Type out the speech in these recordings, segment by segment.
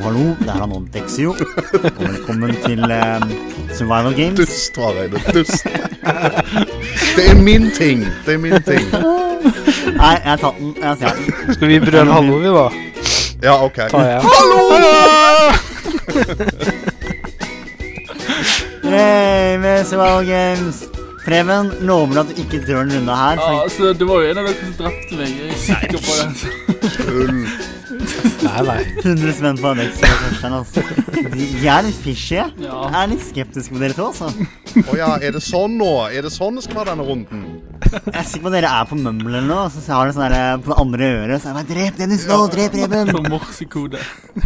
Hallo, det er Dexio. Og velkommen til Survival Games. Dust, Hareide, dust. Det er min ting. Nei, jeg har tatt den. Jeg ser den. Skal vi brøle hallo, vi da? Ja, ok. Hallo! Yay, med Survival Games. Preben, lover at du ikke drar en runde her? Ja, altså, det var jo en av dere som drepte meg. Jeg er sikker på det. Nei. 100 spenn på Dexio først, altså. De er litt fishy. Ja. Jeg er litt skeptisk på dere to, altså. Åja, er det sånn nå? Er det sånn det skal være denne runden? Jeg er sikker på at dere er på Mumble eller noe, så jeg har det sånn der på det andre øret, så jeg bare, drep Dennis nå, drep Preben! På morsekode.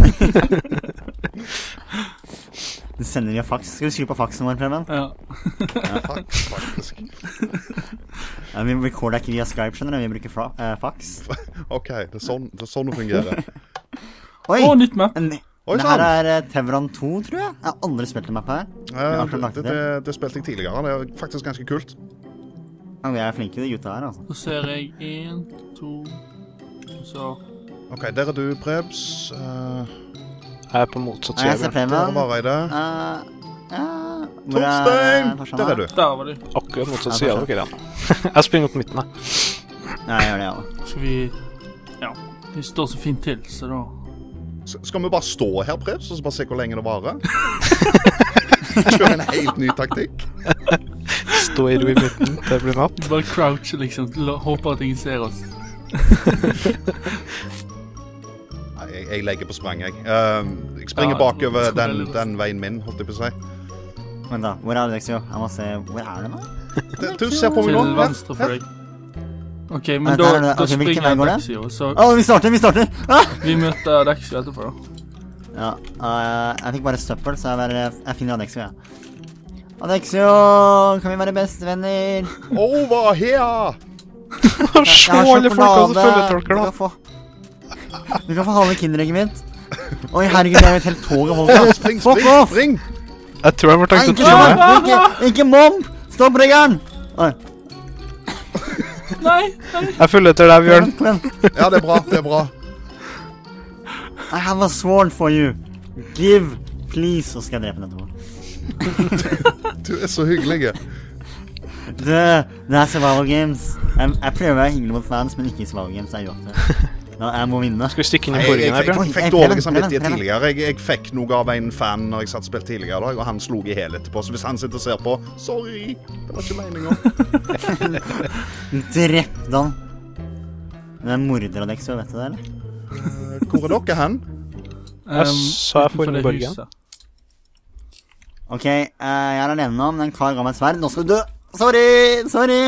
Du sender via fax. Skal du skru på faxen vår, Preben? Ja. Faktisk. Ja, vi recorder ikke via Skype, skjønner du? Vi bruker fax. Ok, det er sånn det fungerer. Oi! Nytt map. Det her er Tevran 2, tror jeg. Jeg har aldri spilt en map her. Det spilte jeg tidligere. Det er faktisk ganske kult. Ja, vi er flinke de gutta her, altså. Så ser jeg 1, 2, så... Ok, der er du, Prebz. Jeg er på motsatt side. Jeg ser Preben. Der var Hareide. Torstein! Der er du. Der var du. Akkurat motsatt side av dere, ja. Jeg springer opp midten, da. Ja, jeg gjør det, ja. Skal vi... Ja, vi står så fint til, så da... Skal vi bare stå her, Prebz, og så bare se hvor lenge det varer? Kjøre en helt ny taktikk. Stå i ro i midten, det blir natt. Bare crouch, liksom. Håper at ingen ser oss. Nei, jeg legger på sprang, jeg. Jeg springer bakover den veien min, holdt jeg på å si. Vent da, hvor er det, Dexio? Jeg må se, hvor er det nå? Du ser på meg nå. Til venstre for deg. Ok, men Der er da det. Ok, hvilken vei springer går det? Dexio, så Vi starter! Ah! vi møter Dexio etterpå, da. Ja, jeg fikk bare søppel, så jeg finner Adexio, ja. Adexio, kan vi være bestevenner? Over here! Se alle folka som følger tolker, da. Du kan få halve kinderegget mitt. Oi, herregud, det er jo et helt tog å holde. Spring! Jeg tror jeg må tenke Ikke til meg. mobb! Ikke mobb! Stopp reggeren! Oi. Nei! Jeg følger etter deg, Bjørn. Kom igjen. Ja, det er bra. I have a sword for you. Give, please. Så skal jeg drepe den etterpå. Du er så hyggelig. Det er Survival Games. Jeg prøver å være hyggelig mot fans, men ikke i Survival Games. Det er uaktig. Jeg må vinne. Skal vi stikke inn i borgen her, Bjørn? Jeg fikk dårlig samvittighet tidligere. Jeg fikk noe av en fan når jeg satt spilt tidligere, og han slog i hel etterpå. Så hvis han sitter og ser på, sorry, det var ikke meningen. Drept han. Det er morder av Dexio, vet du det, eller? Hvor er dere hen? Jeg sa jeg får inn i borgen. Ok, jeg er alene nå, men en kar ga meg et sverd. Nå skal du dø! Sorry!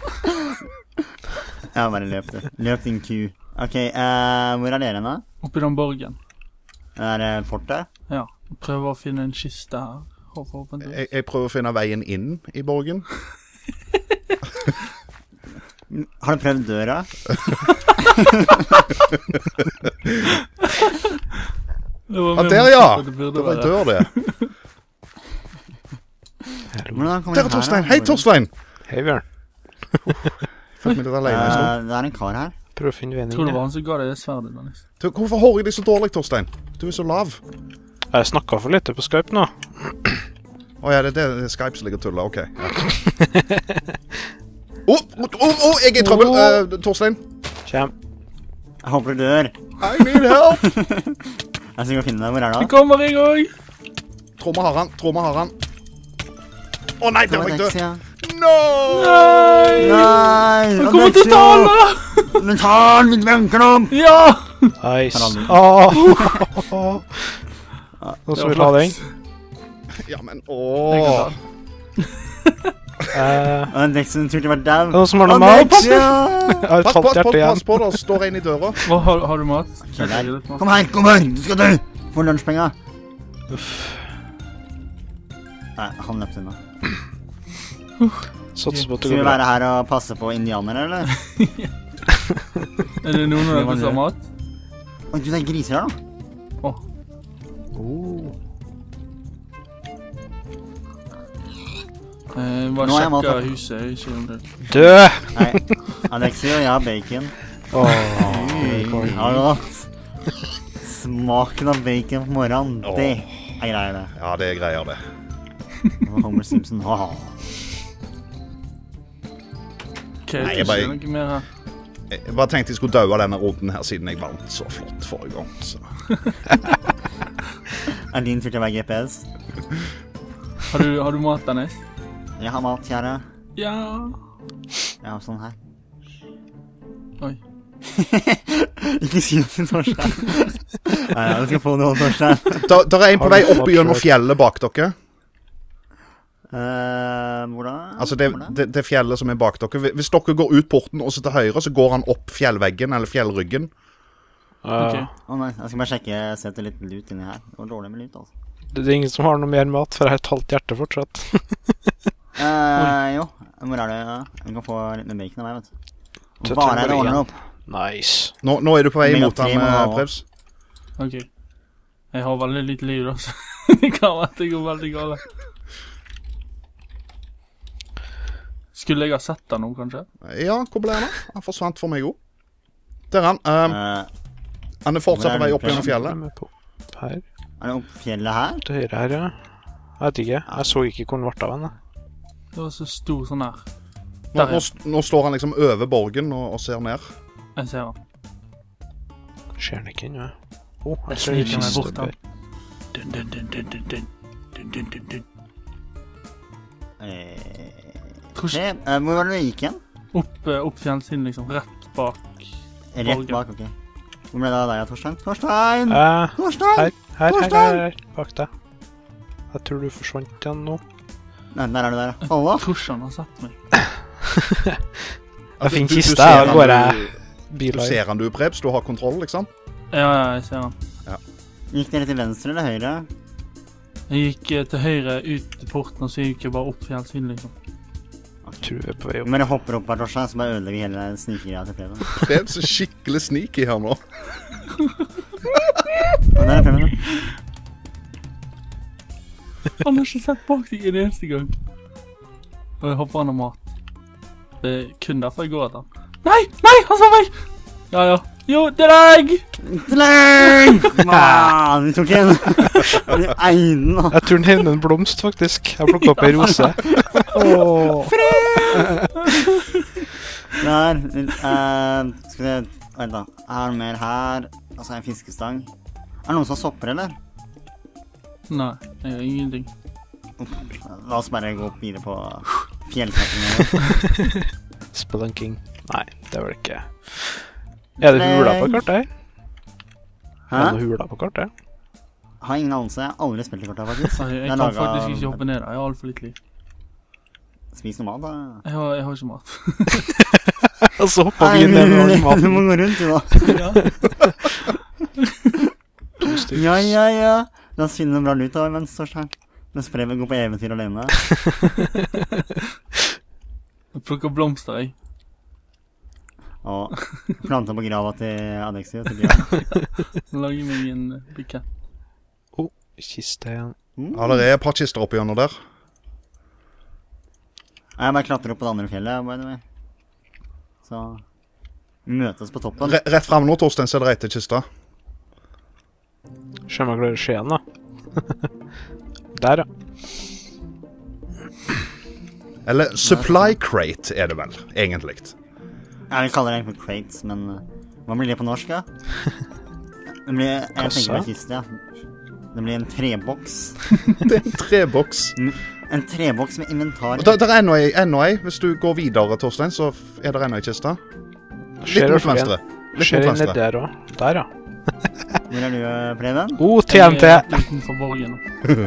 Jeg bare løp det. Løp din ku. Ok, hvor er dere nå? Oppi den borgen. Er det fortet? Ja, prøver å finne en kiste her. Forhåpentlig. Jeg prøver å finne veien inn i borgen. Har du prøvd døra? Der, ja! Det var en dør, det. Der er Torstein! Hei, Torstein! Hei, Bjørn. Fikk vi det alene i stund? Det er en kar her. Prøv å finne veien Tror inn. det var han som ga deg det sverdet, Dennis. Hvorfor hører jeg deg så dårlig, Torstein? Du er så lav. Jeg snakket for lite på Skype nå. Åja, det er Skype som ligger og tuller, ok. Jeg er i trøbbel, Torstein. Kjem. Jeg håper du dør. I need help. Jeg skal gå og finne deg. Hvor er det Det kommer jeg også! Tror vi har han. Å nei, der var jeg død. Ja. No! Nei! Han kommer til å ta alle! Men ta den, mitt venkenom! Ja! Nice. Nå skal vi ta den. Ja, men Dexio tror det var dau. Noen som har noe mat? Dexio! Jeg har et halvt hjerte igjen. Pass på, det står en i døra. Har du mat? Kom her, du skal dø! Få lunsjpenger. Nei, han løpte unna. Satser på at det Skal vi går bra. være her og passe på indianere, eller? Er det noen av dere som har mat? Oi, du, det er griser her da. Bare Nå er jeg mat, sjekke da. huset, ikke om det. Død! Nei, Alexio, jeg har bacon. Åh, Ja, godt. Smaken av bacon på morgenen, det er greier det. Ja, det er greier det. Homer Simpson, Ok, Nei, det jeg bare- er ikke noe mer her. Jeg bare tenkte jeg skulle dø av denne runden her, siden jeg vant så flott forrige gang. Så. Er din tur til å være GPS? Har du mat, Dennis? Jeg har mat, kjære. Ja. Jeg har sånn her. Oi. Ikke si det til Torstein. Nei, jeg skal få noe om Torstein. Der er en på vei opp gjennom fjellet bak dere. Hvordan? Altså det fjellet som er bak dere. Hvis dere går ut porten og så til høyre, så går han opp fjellveggen, eller fjellryggen. Ok. Nei, jeg skal bare sjekke, sette litt lut inni her. Det var dårlig med lut, altså. Det er ingen som har noe mer mat, for jeg har et halvt hjerte fortsatt. Jo. Hvor er det? Jeg kan få litt mer bacon av meg, vet du. Bare er det ordnet opp. Nice. Nå er du på vei mot han, Prebz. Ok. Jeg har veldig lite liv, da, så det kan være at det går veldig galt. Skulle jeg ha sett den nå, kanskje? Ja, hvor ble han? Han forsvant for meg òg. Der er han. Han er fortsatt på vei opp gjennom fjellet. Her. Er det opp fjellet her? Til høyre her, ja. Jeg vet ikke. Jeg så ikke hvor den ble av henne. Det var så stor sånn her. Nå står han liksom over borgen og ser ned. Jeg ser han. Ser den ikke inn, ja. Jeg sniker meg bort han. Dun, dun, dun, dun, dun, dun. Dun, dun, dun, dun. Hvor var det du gikk igjen? Opp fjellsiden, liksom. Rett bak. Rett bak, ok. Hvor ble det av deg, Torstein? Torstein! Her. Bak deg. Jeg tror du forsvant igjen nå. Nei, der er du der. Hallo? Jeg tror ikke han har sett meg. Jeg finner kista, og går jeg biler. Du ser han, du, Prebz. Du har kontroll, liksom? Ja, jeg ser han. Ja. Gikk dere til venstre eller høyre? Jeg gikk til høyre ut til porten, og så gikk jeg bare opp fjellsiden, liksom. Jeg tror vi er på vei opp. Men jeg hopper opp her, Torstein, så bare ødelegger hele snikegreia til Preben. Prebz er skikkelig sneaky her nå. Og der er Preben. Han har ikke sett bak deg i det eneste gang. Og jeg håper han har mat. Det er kun derfor jeg går etter han. Nei, han sa meg! Ja. Jo, det er deg! Du tok en. Du eide den, da. Jeg tror den hevner en blomst, faktisk. Jeg plukket opp en rose. Der. Skal vi vent da. Jeg har mer her. Og så har jeg en fiskestang. Er det noen som har sopper, eller? Nei, jeg har ingenting. La oss bare gå opp videre på fjellklatringen. Spelunking. Nei, det var det ikke. Er det hula på kartet her? Hæ? Er det hula på kartet? Har ingen anelse. Jeg har aldri spilt i kortet, faktisk. Jeg kan faktisk ikke hoppe ned der. Jeg har alt for litt liv. Spis noe mat, da. Jeg har ikke mat. Og så hopper vi ned med all maten. Du må gå rundt, du da. To stykker. Ja. La oss finne noe bra lut av mens Torstein. Mens Preben går på eventyr alene. Jeg plukker blomster, jeg. Og planter på grava til Alexi og til Bjørn. Lager meg en bukett. Kiste igjen. Ja, det er et par kister oppi gjennom der. Jeg bare klatrer opp på det andre fjellet, by the way. Så vi møtes på toppen. Rett frem nå, Torstein, så er det rett til kista. Se om jeg klarer å se den, da. Der, ja. Eller supply crate er det vel, egentlig. Jeg vil kalle det egentlig crates, men hva blir det på norsk, ja? Det blir, jeg tenker på kiste, ja. Det blir en treboks. Det er en treboks. En treboks med inventar. Der er enda ei. Hvis du går videre, Torstein, så er det enda ei kiste. Litt mot venstre. Ser inn ned der også. Der, ja. Hvor er du, Preben? TNT! Jeg er utenfor borgen nå.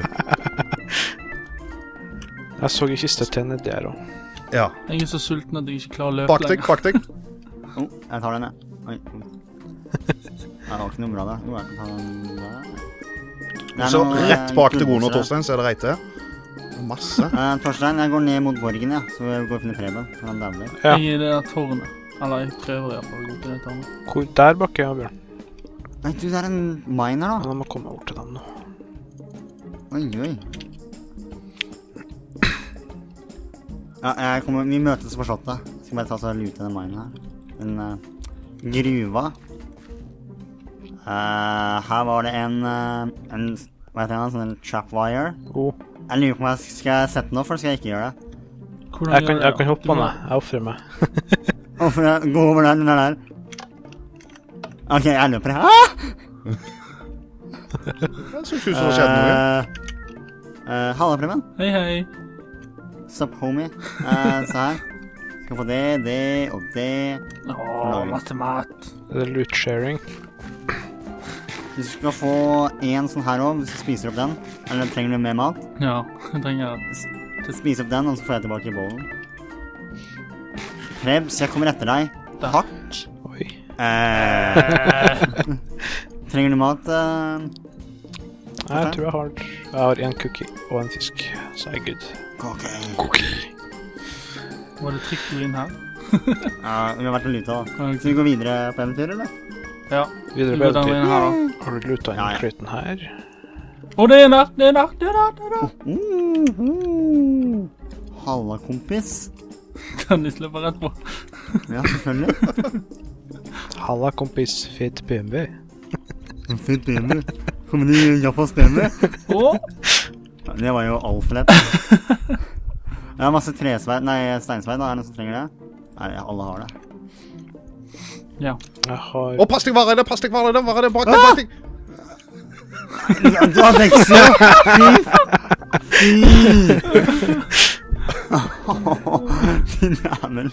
Jeg så i kiste til ned der også. Ja. Jeg er så sulten at jeg ikke klarer å løpe lenger. Bak deg. Jeg tar den, jeg. Oi. Jeg har ikke noe bra der. Jeg kan ta den der. Så rett bak til Rune og Torstein, så er det reite. Masse. Torstein, jeg går ned mot borgen, ja. Så jeg går og finner Preben. Han dauer. Ja. Jeg er i det der tårnet. Eller jeg prøver i hvert fall å gå til det tårnet. Hvor der bakke, ja, Bjørn? Nei, du, det er en miner, da. Ja, må komme bort til dem nå. Oi. Ja, vi møtes på slottet. Skal bare ta så lute den minen her. Den gruva. Her var det en hva heter det, sånn trapwire. Jeg lurer på om skal jeg sette den opp, for skal jeg ikke gjøre det? Jeg kan hoppe på den, jeg offrer meg. Gå over den der. Ok, jeg løper her. Jeg synes ut som det skjedde noe. Halla, Preben. Hei. Sup, homie. Se her. Skal få det og det. Masse mat. Det er loot sharing. Du skal få en sånn her også, hvis du spiser opp den. Eller trenger du mer mat? Ja, jeg trenger Så spis opp den, og så får jeg tilbake i bollen. Krebs, jeg kommer etter deg. Hardt. Oi. Trenger du mat? Jeg tror jeg har en cookie og en fisk, så er jeg good. Cookie. Var det trykker inn her? Ja, vi har vært og luta da. Okay. Så vi går videre på eventyr, eller? Ja. Videre på eventyr. Har du luta inn krøyten her? Det er der! Halla, kompis. Kan de slippe rett på? Ja, selvfølgelig. Halla, kompis. Fet BMW. En fet BMW. Kommer du i Japas BMW? Det var jo alt for lett. Jeg har masse steinsveid da. Er det noen som trenger det? Nei, alle har det. Ja. Jeg har... Plastikkvarer, det er bak deg. Du har vekster! Fy! Din jævel.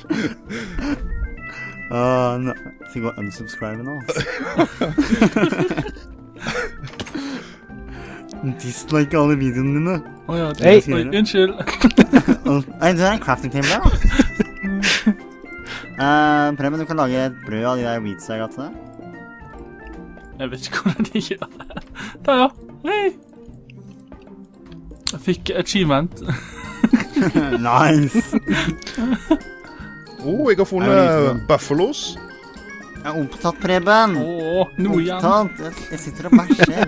Skal jeg gå og unsubscribe nå? Dislike alle videoene dine. Ja, Hei! Unnskyld. Nei, du har en crafting table der da. Preben, du kan lage et brød av de der wheats jeg ga til deg. Jeg vet ikke hvordan de gjør det. Der, ja. Hei! Jeg fikk achievement. Nice! Jeg har funnet buffalos. Jeg er opptatt, Preben. Nå igjen. Opptatt. Jeg sitter og bæsjer.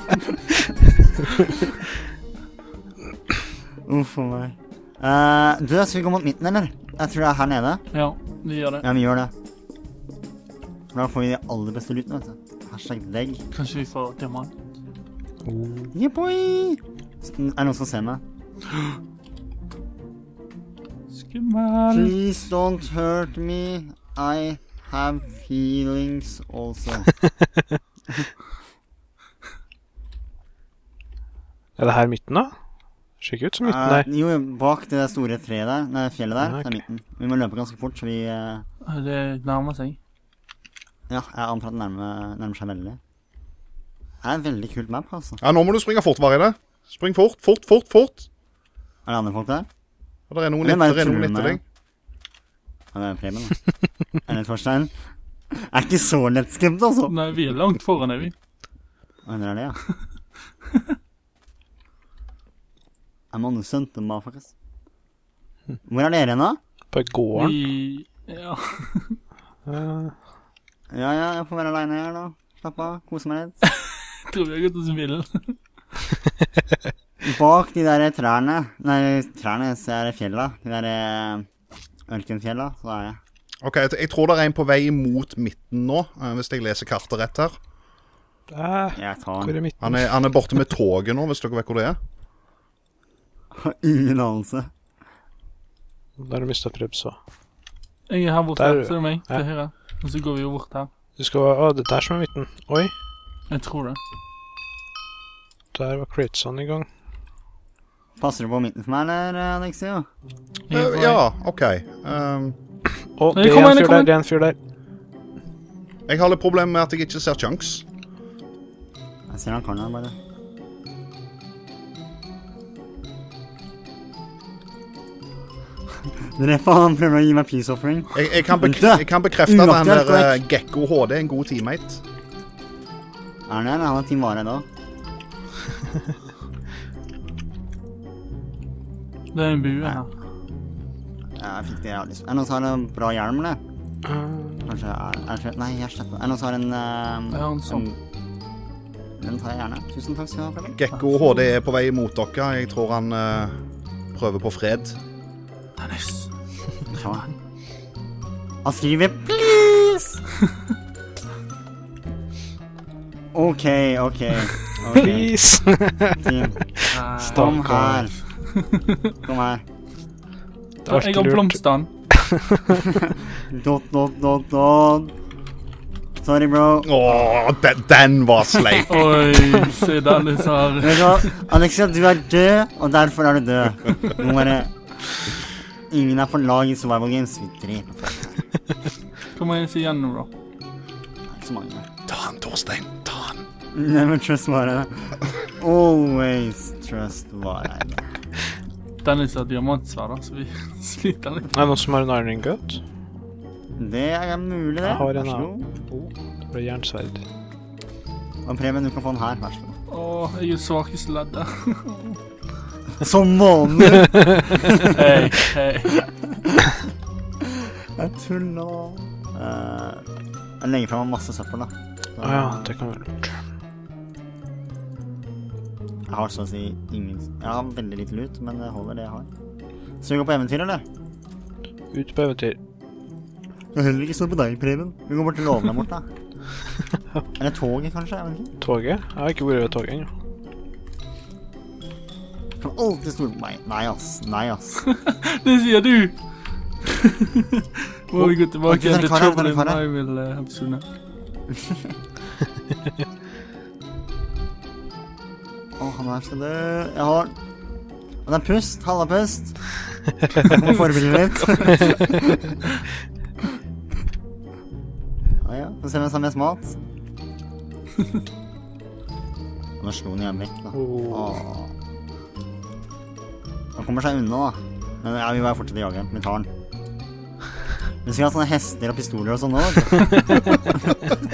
For meg. Du, skal vi gå mot midten, eller? Jeg tror det er her nede. Ja, vi gjør det. Ja, vi gjør det. For da får vi de aller beste luten, vet du. Hashtag degg. Kanskje vi får diamant? Yeah, boy! Er det noen som ser meg? Skummel. Please don't hurt me. I have feelings also. Er det her midten da? Ser ikke ut som midten der. Jo, bak det store treet der, nei, fjellet der, det er midten. Vi må løpe ganske fort, så vi... Det nærmer seg. Ja, jeg antar at det nærmer seg veldig. Det er en veldig kult map, altså. Ja, nå må du springe fort, Varide. Spring fort. Er det andre folk der? Og det er noen etter deg. Ja, det er Preben, da. Er det Torstein? Jeg er ikke så lettskremt, altså. Nei, vi er langt foran, er vi? Det er det, ja. Jeg må nå sønte meg, faktisk. Hvor er dere nå? På gården. Ja. Ja, jeg får være alene her da. Slapp av, kose meg litt. Jeg tror vi har gått oss vill. Bak de der trærne, så er det fjella. De der ørkenfjella, så er jeg. Ok, jeg tror det er en på vei mot midten nå, hvis jeg leser kartet rett her. Jeg tar Hvor er den. midten? Han er borte med toget nå, hvis dere vet hvor det er. Ingen anelse. Der har du mistet Prebz også. Jeg er her borte, Der, ser du meg? ja. Til høyre. Og så går vi jo bort her. Det er der som er midten. Oi, Jeg tror det. der var Cratesson i gang. Passer du på midten for meg, eller, Alexio? Ja, ok. Det Nei, er kom en igjen, fyr kom der, det er en fyr der. Jeg har litt problem med at jeg ikke ser chunks. Jeg ser han kan her, bare. Dere faen prøver å gi meg peace offering. Jeg kan bekrefte at han der Gekko HD er en god teammate. Er han her? Han har Team Vare da. Det er en bue her. Ja, jeg fikk det jeg hadde lyst. Er det noen som har en bra hjelm, eller? Kanskje nei, jeg slipper. Er det noen som har en... Jeg har en sånn. Den tar jeg gjerne. Tusen takk skal du ha, Preben. Gekko HD er på vei mot dere. Jeg tror han prøver på fred. Nice. Han skriver please! Ok. Please! Team. Kom her. Kom her. Det var Jeg ikke har lurt. blomstene. Dot. Sorry, bro. Den var sleip. Oi, se Dennis her. Vet du hva? Alexia, du er død, og derfor er du død. Nå er det... Ingen er på lag i survival games. Vi dreper folk. Hva må jeg si gjennom da? Det er ikke så mange. Ta han, Torstein. Ta han. Never trust Vareide. Always trust Vareide. Dennis har diamantsverd, så vi sliter litt. Er det noen som har en iron ingot? Det er mulig, det. Jeg har en Vær så annen. god. Det ble jernsverd. Og Preben, du kan få den her. Vær så god. Åh, jeg er svakest leddet. Som vanlig! Hei. Jeg tuller. Jeg legger frem masse søppel, da. Så, Ja, det kan være lurt. Jeg har så å si ingen... Jeg har veldig lite lut, men det holder det jeg har. Så vi går på eventyr, eller? Ut på eventyr. Jeg heller ikke stå på deg, Preben. Vi går bort til låven der borte. Eller toget, kanskje? Jeg vet ikke. Toget? Jeg har ikke vært ved toget ennå. Kan alltid stole på meg. Nei, ass. Det sier du! Må vi gå tilbake Ok, til dere karer, Trouble in dere karer. Ivil-episodene. Han her skal dø. Jeg har... Og det er pust. Halva pust. Jeg må forberede litt. Ja. Så ser vi hvem som har mest mat. Nå slo den igjen vekk, da. Åh. Han kommer seg unna, da. Men ja, vi bare fortsette å jage. Vi tar den. Vi skal ha sånne hester og pistoler og sånn nå, vet du.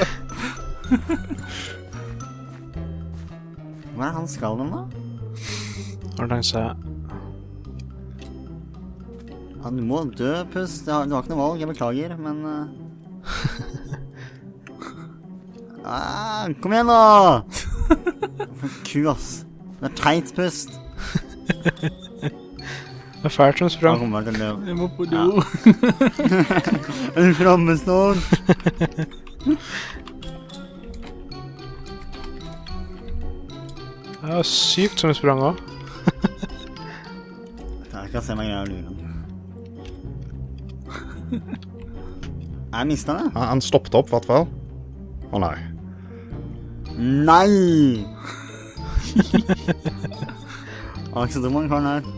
Hva er det han skal dem, da? Har du tenkt seg... Ja, du må dø, pust. Du har ikke noe valg, jeg beklager, men... Kom igjen, da! For ku, ass. Det er teit, pust. Det er fælt som Han sprang. kommer bare til å dø. Jeg må på do. Er du framme snart? Det var sykt som sprang også. Jeg skal se meg greier å lure han. Jeg mistet det. Han stoppet opp, i hvert fall. Å nei. Nei! Han er ikke så dum, han karen her.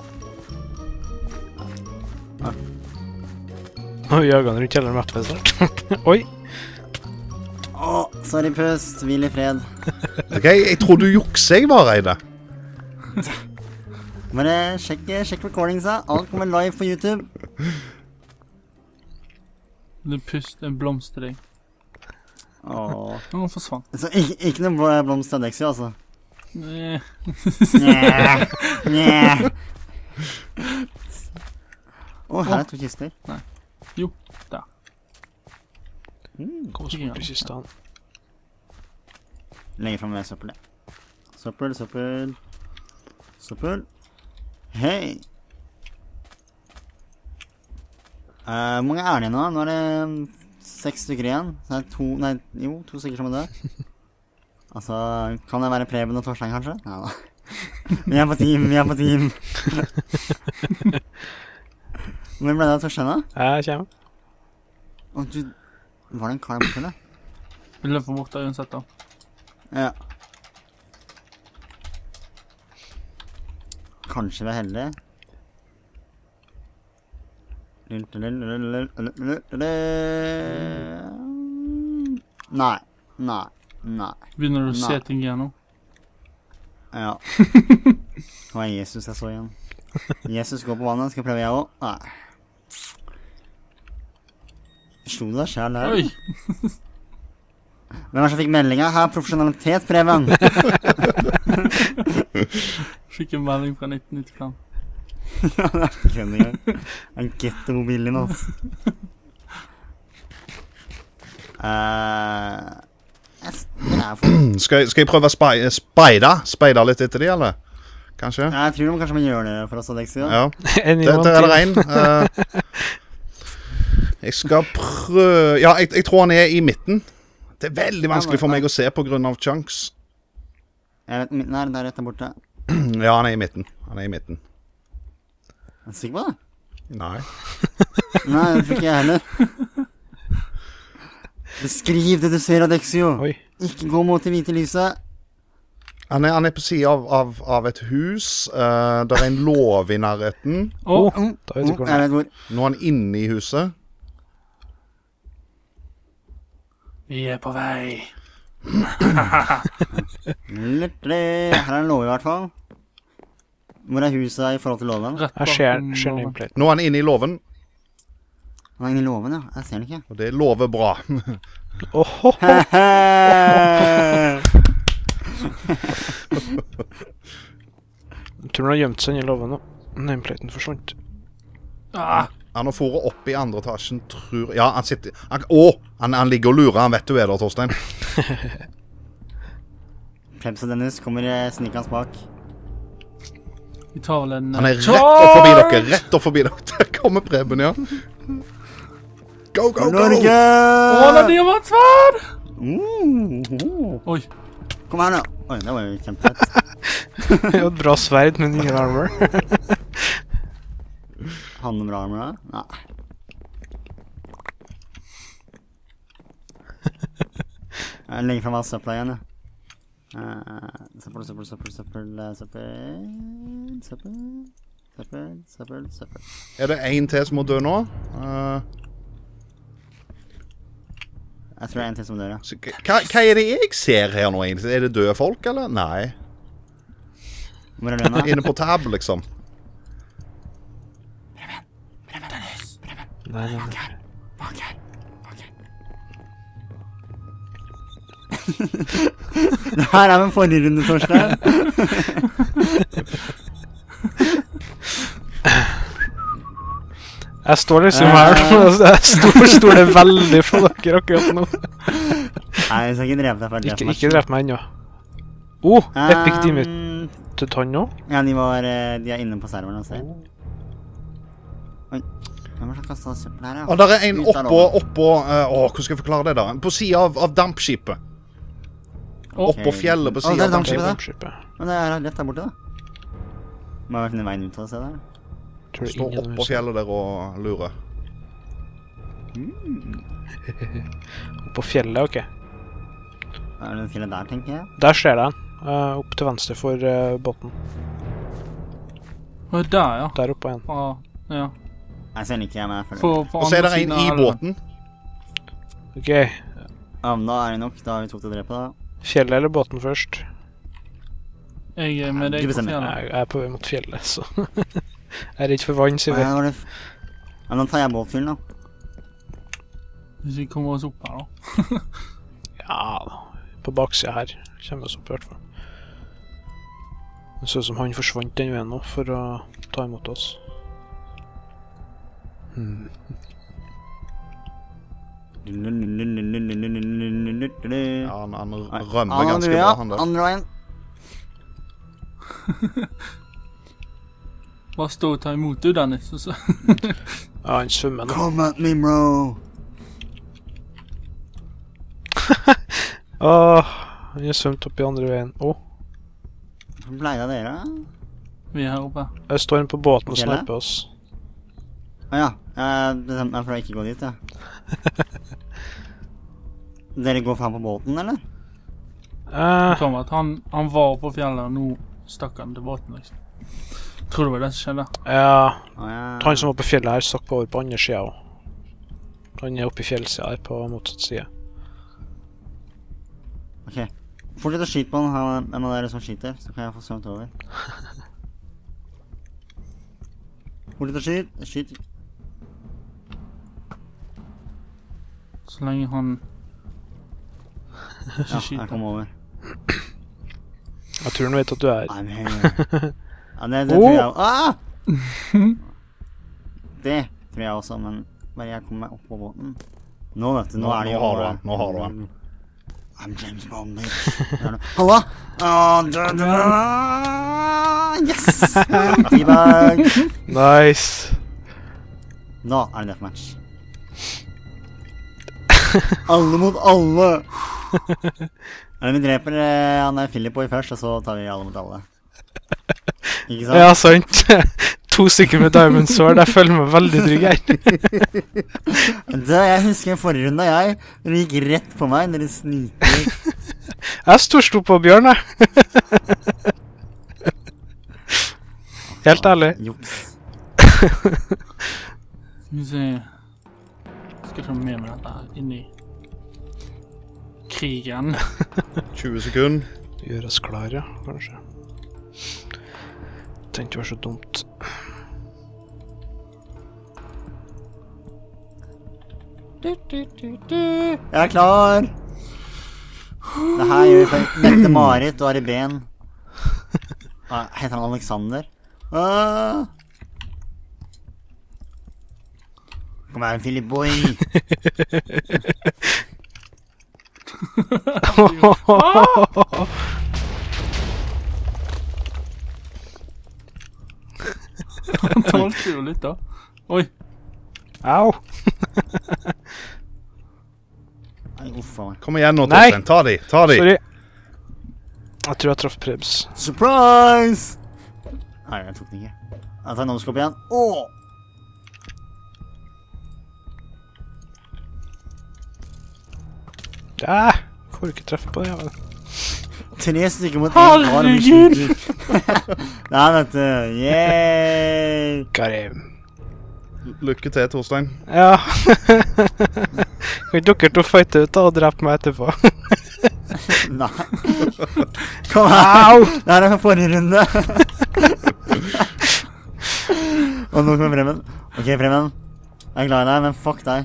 Nå jager han rundt kjelleren med hvert snart. Oi! Sorry, pust. Hvil i fred. Ok, jeg tror du jukser, jeg, Vareide. Bare sjekk recordingsa. Alt kommer live på YouTube. Det pust en blomst til deg. Åh. Nå forsvant. Så ikke noe blomst av Dexio, altså. Nei. Nja. Her er 2 kister. Jo, der. Kom så bort i kista han. Legger frem med søppel. Søppel. Hei! Hvor mange er det nå? Nå er det 6 stykker igjen. Så det er 2 stykker som er død. Altså, kan det være Preben og Torstein, kanskje? Ja da. Vi er på team. Hvor ble det av Torstein, da? Jeg kommer. Du, var det en kar borte, eller? Vi løper bort der uansett da. Ja. Kanskje vi er heldige. Nei. Begynner du å se ting igjennom? Ja. Det var Jesus jeg så igjen. Jesus går på vannet, skal jeg prøve jeg også? Nei. Slo du deg selv der? Oi! Hvem er det som fikk meldingen? Her, profesjonalitet, Preben! Fikk en melding fra 1995. Ja, det er ikke kønn engang. Han getter mobilen din, altså. Skal jeg prøve å speide litt etter de, eller? Kanskje? Jeg tror de kanskje må gjøre det for oss, Alexia. Ja. Anyone Der er det team? regn. Jeg skal prøve... Ja, jeg tror han er i midten. Det er veldig vanskelig for meg å se på grunn av chunks. Jeg vet, midten her, der rett der borte. Ja, han er i midten. Er du sikker på det? Nei. Nei, det tror ikke jeg heller. Beskriv det du ser, Adexio. Oi. Ikke gå mot det hvite lyset. Han er på siden av et hus. Der er en låve i nærheten. Da vet du hvor Jeg vet hvor. Nå er han inne i huset. Vi er på vei. Her er en låve i hvert fall. Hvor er huset i forhold til låven? Rett Jeg ser nameplate. Nå er han inne i låven, Han er inne i låven, ja. Jeg ser den ikke. og det lover bra. Åhå! Jeg tror han har gjemt seg inn i låven nå. Nameplaten forsvant. Han har foret opp i andre etasjen, tror... Ja, han sitter... Han ligger og lurer, han vet du er der, Torstein. Plebs og Dennis kommer snikende bak. Vi tar vel en... Han er rett opp forbi dere. Der kommer Preben, ja. Go, go, go! Norge! Å, det er diamantsverd! Oi. Kom her nå. Oi, det var jo kjempefett. Det var et bra sverd med nye armor. Han noe bra armor da? Nei. Jeg legger frem all søpla igjen, ja. Søppel. Er det en til som må dø nå? Jeg tror det er en til som dør, ja. Hva er det jeg ser her nå, egentlig? Er det døde folk, eller? Nei. Hvor er den da? Inne på tab, liksom. Nei. Bak her. Det her er med forrige runde, Torstein. Jeg står liksom her, jeg står det veldig for dere akkurat nå. Nei, jeg skal ikke drepe deg for det. Ikke drep meg ennå. Epic Demon til tann nå. Ja, de er inne på serveren og ser. Oi, hvem har kastet søppel her, ja? Og der er en oppå hvordan skal jeg forklare det da? På siden av dampskipet. Oppå fjellet på siden det er av dampskipet dampskipet. da. Men det er rett der borte da. Må jeg finne veien ut av det, se der. Står oppå fjellet der og lurer. På fjellet, ok. Er det fjellet der, tenker jeg? Der ser jeg den. Opp til venstre for båten. Å, der, ja. Der oppe igjen. Ja. Jeg ser den ikke, men jeg føler det. Og så er det en i båten. Ok. Ja, men da er det nok. Da har vi to til å drepe da. Fjellet eller båten først? Jeg er med deg på fjellet. Jeg er på vei mot fjellet, så... Jeg er redd for vann, sier vi. Ja, nå tar jeg båtfyren da. Hvis vi kommer oss opp her da. Ja, på baksida her kommer vi oss opp i hvert fall. Det ser ut som han forsvant den veien nå for å ta imot oss. Ja, han rømmer ganske bra, han der. Andre veien. Bare stå og ta imot du, Dennis. Ja, han svømmer nå. Come at me, bro. Han har svømt opp i andre veien. Hvor ble det av dere? Vi er her oppe. Jeg står inne på båten og sniper oss. Ja, jeg bestemte meg for å ikke gå dit, ja. Dere går frem på båten, eller? Tom, at han var på fjellet, og nå stakk han til båten, liksom. Tror du det var det som skjedde? Ja. Han som var på fjellet her stakk på over på andre siden også. Han er oppe i fjellsiden her på motsatt side. Ok. Fortsett å skyte på han, en av dere som skyter, så kan jeg få svømt over. Fortsett å skyte. Skyt. Så lenge han... Ja, jeg kom over. Jeg tror han vet at du er. I'm here. Ja, det tror jeg. Det tror jeg også, men bare jeg kommer meg opp på båten. Nå vet du, nå er det jo... Nå har du han. I'm James Bond, bitch. Halla! Yes! Teabag! Nice! Nå er det deathmatch. Alle mot alle! Eller vi dreper han der Philip Boy først, og så tar vi alle mot alle. Ikke sant? Ja, sant. 2 stykker med Diamond Sword, jeg føler meg veldig trygg her. Jeg husker en forrige runde, dere gikk rett på meg, dere sniker. Jeg storsto på Bjørn, jeg. Helt ærlig. Juks. Skal vi se. Skal ta med meg dette her inn i krigen. 20 sekunder. Gjør oss klar, ja, kanskje. Tenkte det var så dumt. Jeg er klar! Det her gjør vi for Mette Marit og Ariben. Heter han Alexander? Kom her, Philip Boy! Han tålte jo litt da. Oi. Au! Nei, uffa meg. Kom igjen nå, Torstein. Ta de. Sorry. Jeg tror jeg traff Prebz. Surprise! Nei, jeg tok den ikke. Jeg tar en omsklopp igjen. Åh! Ja, får du ikke treffe på det, vel? 3 stykker mot 1. Herregud! Nei, vet du. Yay! Karim. Lykke til, Torstein. Ja. Kan dere to fighte ut da og drepe meg etterpå? Nei. Kom her! Au! Det her er forrige runde. Og nå kommer Preben. Ok, Preben. Jeg er glad i deg, men fuck deg.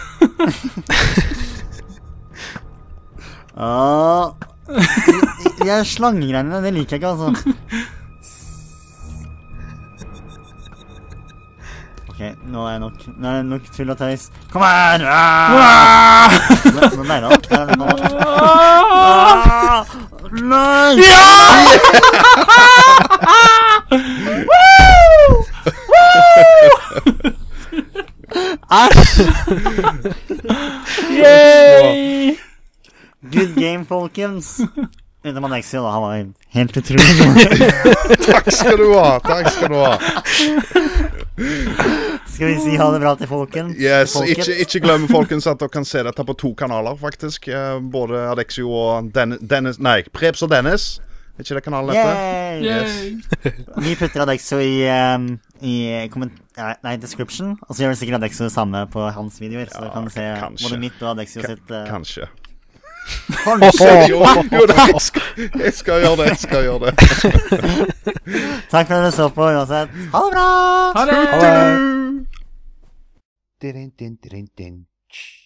De her slangegreiene, det liker jeg ikke, altså. Ok, nå er det nok. Nå er det nok tull og tøys. Kom her! Nå ble det opp. Nei! Ja! Æsj! Yay! Good game, folkens. Utenom Alexio da, han var helt utrolig. Takk skal du ha. Takk skal du ha. Skal vi si ha det bra til folkens? Yes, Folket? ikke glem, folkens, at dere kan se dette på 2 kanaler, faktisk. Både Adexio og Dennis... Nei, Prebz og Dennis. Er ikke det kanalen heter? Yay! Yes. Vi putter Adexio i description, og så gjør vi sikkert Adexio det samme på hans videoer, så Ja, kan du se kanskje. både mitt og Adexio sitt. Kanskje. Kanskje! Jo, jeg skal gjøre det. Takk for at dere så på uansett. Ha det bra! Ha det! Ha det! Din, din, din, din.